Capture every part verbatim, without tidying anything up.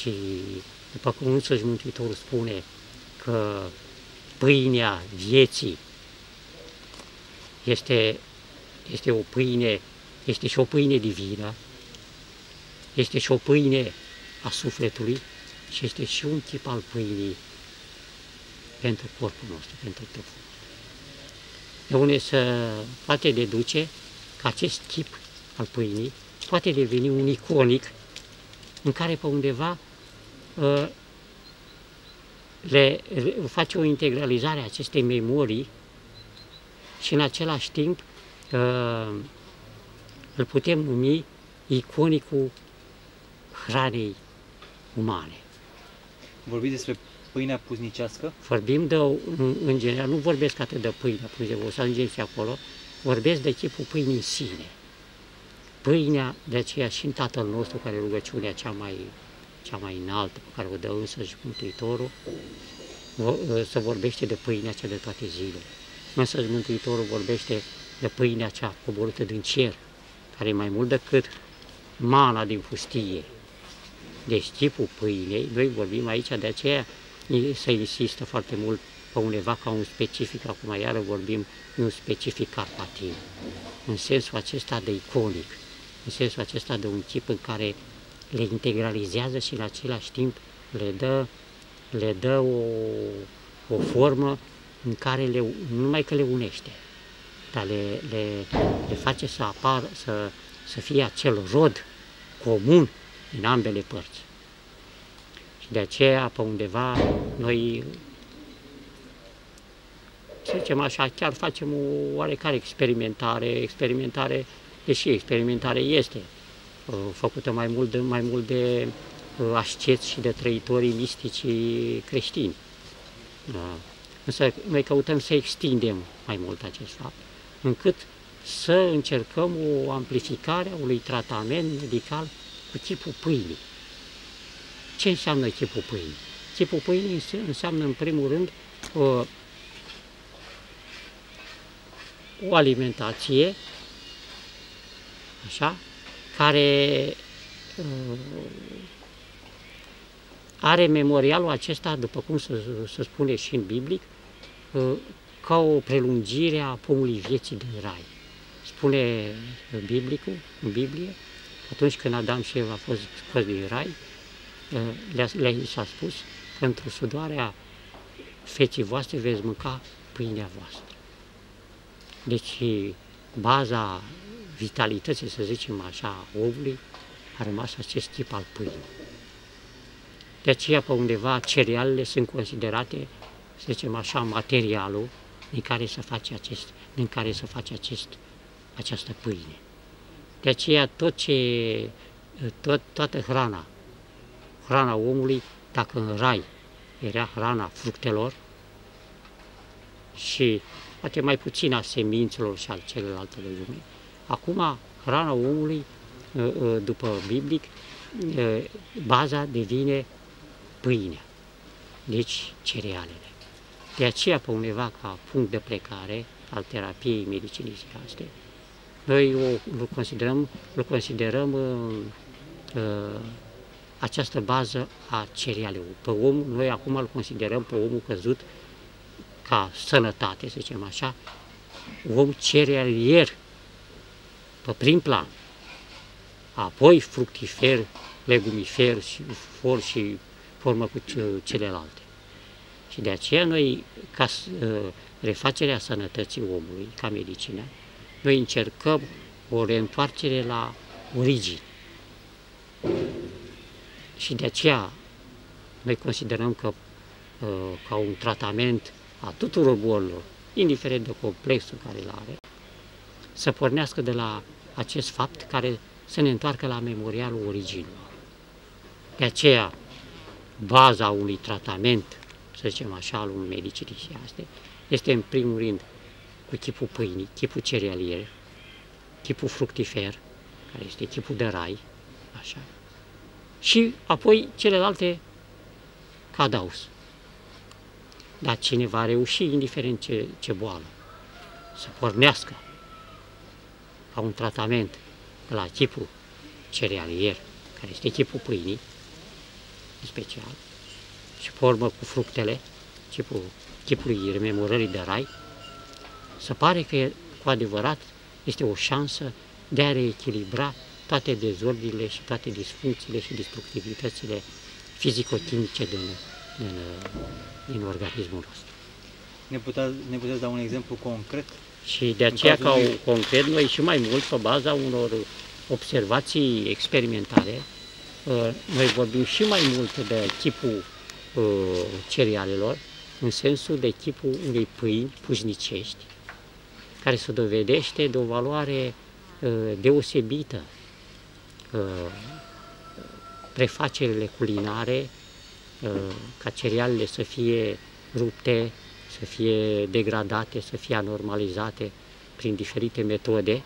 Și după cum însuși Mântuitorul spune că pâinea vieții este, este o pâine, este și o pâine divină, este și o pâine a sufletului și este și un chip al pâinii pentru corpul nostru, pentru trupul nostru. De unde se poate deduce că acest chip al pâinii poate deveni un iconic în care pe undeva uh, le, le face o integralizare a acestei memorii și în același timp uh, îl putem numi iconicul hranei umane. Vorbiți despre pâinea puznicească? Vorbim de, în, în general, nu vorbesc atât de pâine, o să ajungem și acolo, vorbesc de chipul pâinii în sine. Pâinea, de aceea și în Tatăl nostru, care e rugăciunea cea mai, cea mai înaltă, pe care o dă însăși Mântuitorul, se vorbește de pâinea cea de toate zilele. Însăși Mântuitorul vorbește de pâinea cea coborâtă din cer, care e mai mult decât mana din pustie. Deci tipul pâinei, noi vorbim aici, de aceea se insistă foarte mult pe undeva ca un specific, acum iară vorbim de un specific carpatin, în sensul acesta de iconic, în sensul acesta de un chip în care le integralizează și în același timp le dă, le dă o, o formă în care le, nu numai că le unește, dar le, le, le face să apară, să, să fie acel rod comun din ambele părți. Și de aceea, pe undeva, noi, să zicem așa, chiar facem o oarecare experimentare, experimentare, deși experimentare este făcută mai mult de, mai mult de asceți și de trăitorii misticii creștini. Însă noi căutăm să extindem mai mult acest fapt, încât să încercăm o amplificare a unui tratament medical cu chipul pâinii. Ce înseamnă chipul pâinii? Chipul pâinii înseamnă, în primul rând, o, o alimentație, așa, care uh, are memorialul acesta, după cum se, se spune și în biblic, uh, ca o prelungire a pomului vieții din rai. Spune biblicul, în Biblie, atunci când Adam și Eva a fost scoși din rai, le-a, le s-a spus că într-o sudoarea feții voastre veți mânca pâinea voastră. Deci baza vitalității, să zicem așa, a omului a rămas acest tip al pâinii. De aceea, pe undeva, cerealele sunt considerate, să zicem așa, materialul din care se face, acest, din care se face acest, această pâine. De aceea, tot ce, tot, toată hrana, hrana omului, dacă în rai era hrana fructelor și poate mai puțin a semințelor și al celelalte de lume, acum hrana omului, după biblic, baza devine pâinea, deci cerealele. De aceea, pe undeva, ca punct de plecare al terapiei medicinii astea, noi o considerăm, o considerăm uh, această bază a cerealelor. Pe om, noi acum îl considerăm pe omul căzut ca sănătate, să zicem așa, om cerealier, pe prim plan, apoi fructifer, legumifer și for și formă cu celelalte. Și de aceea noi, ca refacerea sănătății omului, ca medicină, noi încercăm o reîntoarcere la origini. Și de aceea noi considerăm că ca un tratament a tuturor bolilor, indiferent de complexul care îl are, să pornească de la acest fapt care să ne întoarcă la memorialul originilor. De aceea, baza unui tratament, să zicem așa, al unui medicinii și astea, este în primul rând cu chipul pâinii, chipul cerealier, chipul fructifer, care este chipul de rai, așa, și apoi celelalte cadaus. Dar cine va reuși, indiferent ce, ce boală, să pornească ca un tratament la chipul cerealier, care este chipul pâinii, special, și pe urmă cu fructele, chipul, chipului rememorării de rai, se pare că cu adevărat este o șansă de a reechilibra toate dezordinile și toate disfuncțiile și destructivitățile fizico-chimice din, din, din organismul nostru. Ne, putea, ne puteți da un exemplu concret? Și de aceea, ca un concret, noi și mai mult, pe baza unor observații experimentale, noi vorbim și mai mult de tipul cerealelor, în sensul de tipul unei pâini puznicești, care se dovedește de o valoare deosebită. Prefacerile culinare, ca cerealele să fie rupte, să fie degradate, să fie anormalizate prin diferite metode.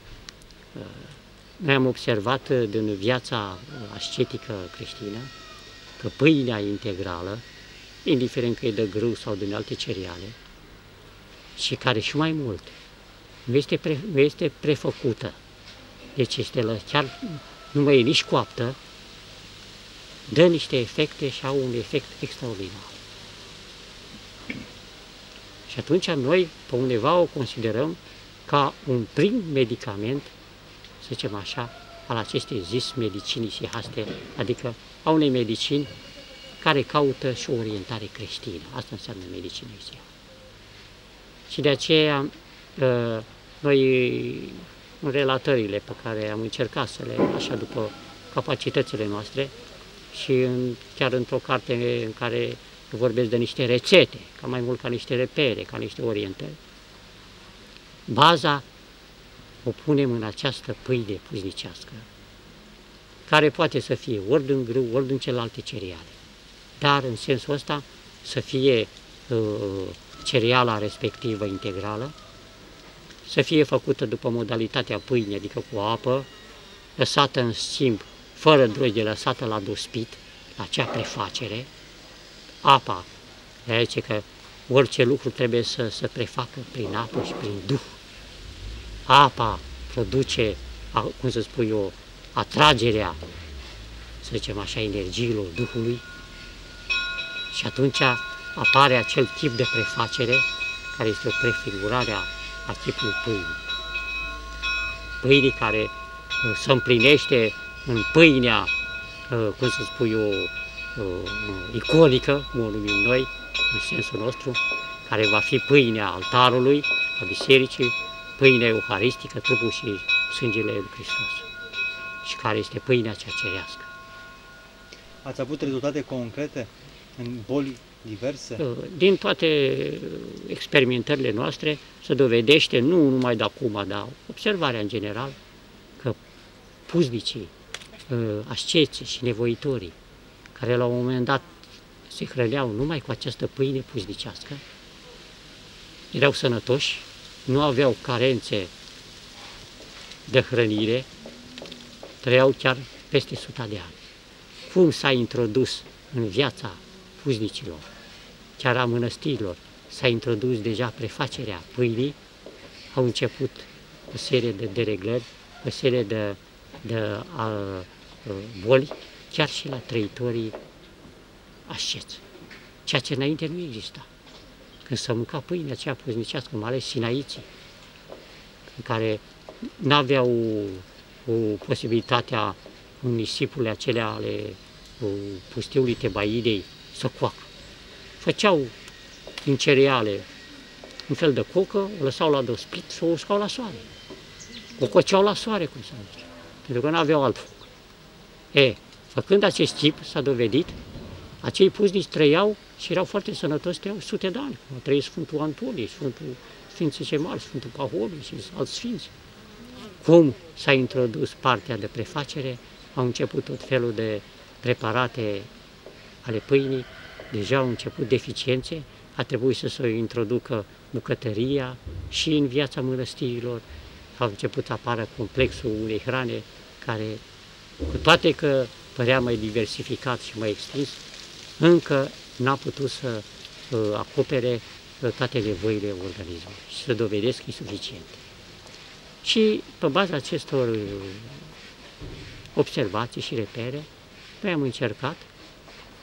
Noi am observat din viața ascetică creștină că pâinea integrală, indiferent că e de grâu sau din alte cereale, și care și mai mult, nu este, pre, nu este prefăcută, deci este chiar nu mai e nici coaptă, dă niște efecte și au un efect extraordinar. Și atunci noi, pe undeva, o considerăm ca un prim medicament, să zicem așa, al acestei zis medicinii sihaste, adică a unei medicini care caută și o orientare creștină. Asta înseamnă medicină sihaste. Și de aceea, noi, în relatările pe care am încercat să le, așa după capacitățile noastre, și în, chiar într-o carte în care vorbesc de niște rețete, ca mai mult ca niște repere, ca niște orientări, baza o punem în această pâine puznicească, care poate să fie ori din grâu, ori din celelalte cereale, dar în sensul ăsta să fie uh, cereala respectivă integrală, să fie făcută după modalitatea pâinii, adică cu apă, lăsată în schimb, fără drojdie, lăsată la dospit, la acea prefacere. Apa, zice că orice lucru trebuie să se prefacă prin apă și prin duh. Apa produce, cum să spun eu, atragerea, să zicem așa, energiilor Duhului, și atunci apare acel tip de prefacere care este o prefigurare a tipului pâinii. Pâinii care se împlinește în pâinea, cum să spun eu, iconică, cum o numim noi, în sensul nostru, care va fi pâinea altarului, a bisericii, pâinea euharistică, trupul și sângele lui Hristos, și care este pâinea cea cerească. Ați avut rezultate concrete în boli diverse? Din toate experimentările noastre se dovedește, nu numai de acum, dar observarea în general, că puznicii, asceții și nevoitorii, care la un moment dat se hrăneau numai cu această pâine puznicească, erau sănătoși, nu aveau carențe de hrănire, trăiau chiar peste suta de ani. Cum s-a introdus în viața puznicilor, chiar a mănăstirilor, s-a introdus deja prefacerea pâinii, au început o serie de dereglări, o serie de, de a, boli, chiar și la trăitorii asceți, ceea ce înainte nu exista. Când se mânca pâinea aceea puznicească, mai ales sinaiții, în care n-aveau o posibilitatea în nisipurile acelea ale pustiului Tebaidei să coacă. Făceau din cereale un fel de cocă, o lăsau la dospit și o uscau la soare. O coceau la soare, cum se zice, pentru că nu aveau alt foc. E, făcând acest tip, s-a dovedit, acei puznici trăiau și erau foarte sănătoși, trăiau sute de ani. A trăit Sfântul Antonie, Sfântul Sfinții cei Mari, Sfântul Pahomii și alți sfinți. Cum s-a introdus partea de prefacere, au început tot felul de preparate ale pâinii, deja au început deficiențe, a trebuit să se introducă bucătăria și în viața mănăstirilor, a început să apară complexul unei hrane care, cu toate că părea mai diversificat și mai extins, încă n-a putut să uh, acopere uh, toate nevoile organismului și să dovedesc insuficiente. Și pe baza acestor uh, observații și repere, noi am încercat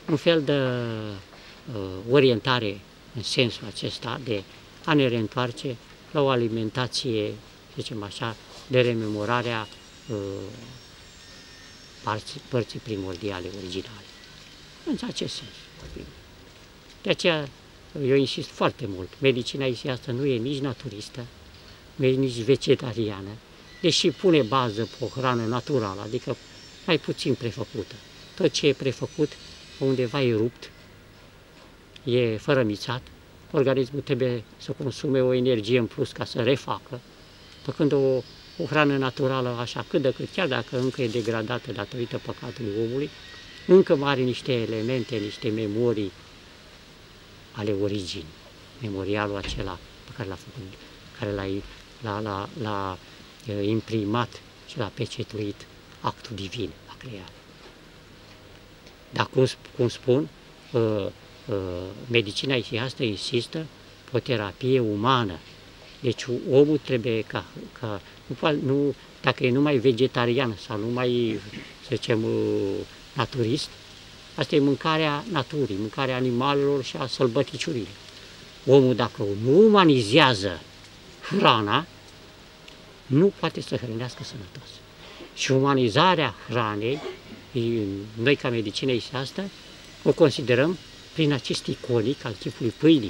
un fel de uh, orientare în sensul acesta de a ne reîntoarce la o alimentație, să zicem așa, de rememorarea uh, părții, părții primordiale, originale. În acest sens. De aceea eu insist foarte mult. Medicina asta nu e nici naturistă, nu e nici vegetariană, deși pune bază pe o hrană naturală, adică mai puțin prefăcută. Tot ce e prefăcut, undeva e rupt, e fărămițat, organismul trebuie să consume o energie în plus ca să refacă, pe când o, o hrană naturală, așa cât de cât, chiar dacă încă e degradată datorită păcatului omului, încă mai are niște elemente, niște memorii ale originii, memorialul acela pe care l-a făcut, care l-a, l-a, l-a, l-a imprimat și l-a pecetuit actul divin, la creare. Dar cum, cum spun, uh, uh, medicina asta insistă pe o terapie umană. Deci omul trebuie ca, ca nu, nu, dacă e numai vegetarian sau numai, să zicem, naturist, asta e mâncarea naturii, mâncarea animalelor și a sălbăticiurilor. Omul, dacă nu umanizează hrana, nu poate să hrănească sănătos. Și umanizarea hranei, noi ca medicină asta, o considerăm prin acest iconic al chipului pâinii.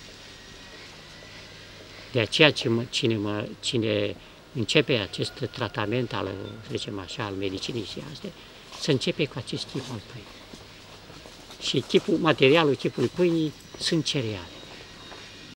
De aceea cine, mă, cine începe acest tratament al, să zicem așa, al medicinii astea, să începe cu acest chip al pâinii. Și chipul, materialul chipului pâinii sunt cereale.